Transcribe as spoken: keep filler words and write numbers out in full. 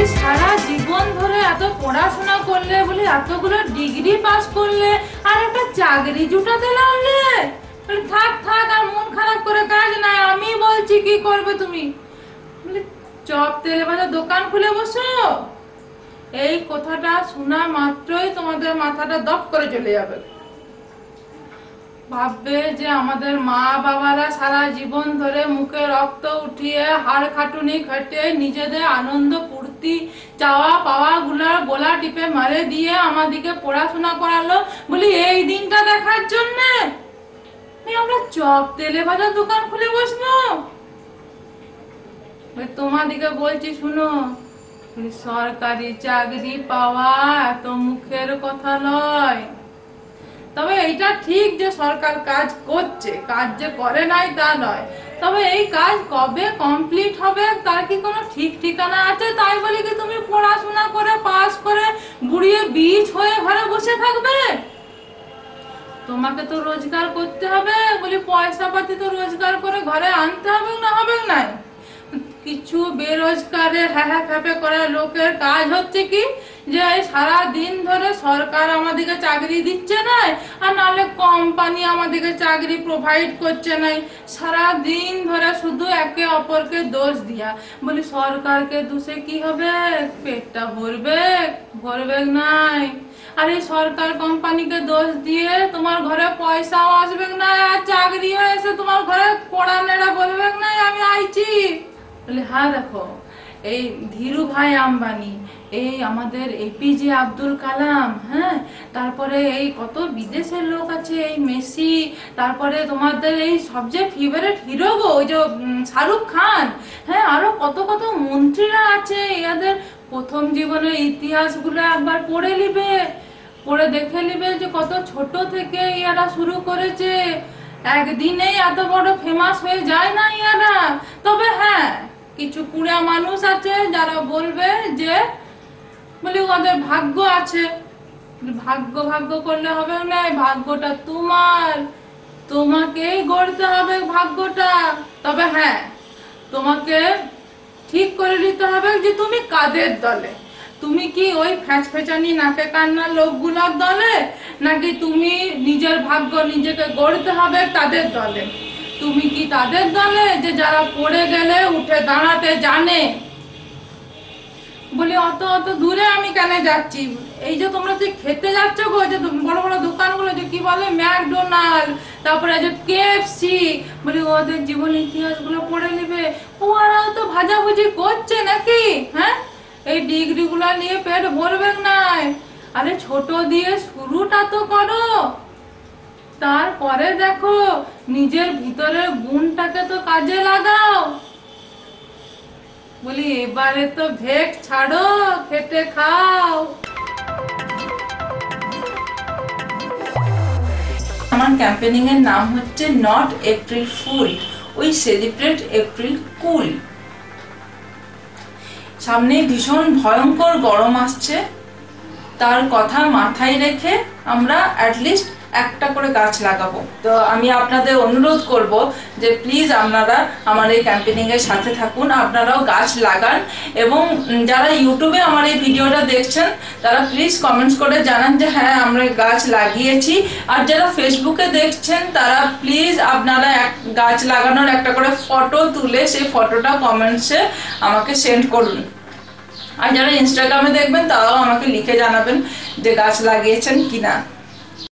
সারা জীবন ধরে এত পড়াশোনা করলে, বলি এতগুলো ডিগ্রি পাস করলে, আর একটা চাকরি জুটাতে লাগলে। থাক থাক, আর মন খারাপ করে কাজ নাই, আমি বলছি কি করবে তুমি। চপ তেলে ভাজা দোকান খুলে বসো। এই কথাটা শোনা মাত্রই তোমাদের মাথাটা দপ করে চলে যাবে। ভাববে যে আমাদের মা বাবারা সারা জীবন ধরে মুখে রক্ত উঠিয়ে হাড় খাটুনি খেটে নিজেদের আনন্দ ফুর্তি চাওয়া পাওয়া গুলার গোলা টিপে মারে দিয়ে আমাদিকে পড়াশোনা করালো, বলি এই দিনটা দেখার জন্য আমরা চপ তেলে ভাজা দোকান খুলে বসবো। তোমাদিকে বলছি শুনো, সরকারি চাকরি পাওয়া এত মুখের কথা নয়। তবে এইটা ঠিক যে সরকার কাজ করছে, কাজ যে করে নাই তা নয়, তবে এই কাজ কবে কমপ্লিট হবে তার কি কোনো ঠিক ঠিকানা আছে? তাই বলি কি তুমি পড়াশোনা করে পাস করে বুড়িয়ে বীজ হয়ে ঘরে বসে থাকবে? তোমাকে তো রোজগার করতে হবে, বলি পয়সা পাতি তো রোজগার করে ঘরে আনতে হবে, না হবে না। কিছু বেরোজগারের হ্যাঁ হ্যাঁ ফ্যাপে করা লোকের কাজ হচ্ছে কি, যে সারা দিন ধরে সরকার আমাদেরকে চাকরি দিচ্ছে না, আর নাহলে কোম্পানি আমাদেরকে চাকরি প্রোভাইড করছে নাই। সারা দিন ধরে শুধু একে অপরকে দোষ দিয়া, বলি সরকারকে দোষে কি হবে? পেটটা ভরবে? ভরবে নাই। আর এই সরকার কোম্পানিকে দোষ দিয়ে তোমার ঘরে পয়সাও আসবে না, আর চাকরি হয়েছে তোমার ঘরে পড়ানেরা বলবে না আমি আইছি। বলে হ্যাঁ দেখো, এই ধীরু ভাই আম্বানি, এই আমাদের এপিজে আব্দুল কালাম, হ্যাঁ, তারপরে এই কত বিদেশের লোক আছে, এই মেসি, তারপরে তোমাদের এই সবচেয়ে ফেভারিট হিরো গো ওই যে শাহরুখ খান, হ্যাঁ, আরো কত কত মন্ত্রীরা আছে। এদের প্রথম জীবনের ইতিহাসগুলো একবার পড়ে নিবে, পড়ে দেখে নিবে যে কত ছোট থেকে ইয়ারা শুরু করেছে, একদিনেই এত বড় ফেমাস হয়ে যায় না ইয়ারা। তবে হ্যাঁ, কিছু কুড়া মানুষ আছে যারা বলবে যে বলি ওদের ভাগ্য আছে। ভাগ্য ভাগ্য করলে হবে না, ভাগ্যটা তোমার, তোমাকেই গড়তে হবে ভাগ্যটা। তবে হ্যাঁ, তোমাকে ঠিক করে নিতে হবে যে তুমি কাদের দলে। তুমি কি ওই ফ্যাঁচ ফেঁচানি নাকে কান্নার লোকগুলোর দলে, নাকি তুমি নিজের ভাগ্য নিজেকে গড়তে হবে তাদের দলে? তুমি কি তাদের দলে যে যারা পড়ে গেলে উঠে দাঁড়াতে জানে? বলি অত অত দূরে আমি কেন যাচ্ছি? এই যে তোমরা যে খেতে যাচ্ছ গো, যে বড় বড় দোকানগুলো যে কি বলে ম্যাকডোনাল্ড, তারপরে যে কেএফসি, বলি ওদের জীবন ইতিহাস গুলো পড়ে নেবে। ওরাও তো ভাজাভুজি করছে নাকি? হ্যাঁ, এই ডিগ্রি গুলা নিয়ে পেট ভরবে নাই। আরে ছোট দিয়ে শুরুটা তো করো, তারপরে দেখো নিজের ভিতরের গুণটাকে তো কাজে লাগাও। বলি এবারে তো ভেক ছাড়ো, খেতে খাও। আমার ক্যাম্পেনিং এর নাম হচ্ছে not April fool, we celebrate April cool. সামনে ভীষণ ভয়ঙ্কর গরম আসছে, তার কথা মাথায় রেখে আমরা অ্যাটলিস্ট একটা করে গাছ লাগাবো। তো আমি আপনাদের অনুরোধ করব যে প্লিজ আপনারা আমার এই ক্যাম্পেনিং এর সাথে থাকুন, আপনারাও গাছ লাগান। এবং যারা ইউটিউবে আমার এই ভিডিওটা দেখছেন তারা প্লিজ কমেন্টস করে জানান যে হ্যাঁ আমরা গাছ লাগিয়েছি। আর যারা ফেসবুকে দেখছেন তারা প্লিজ আপনারা এক গাছ লাগানোর একটা করে ফটো তুলে সেই ফটোটা কমেন্টসে আমাকে সেন্ড করুন। আর যারা ইনস্টাগ্রামে দেখবেন তারাও আমাকে লিখে জানাবেন যে গাছ লাগিয়েছেন কিনা।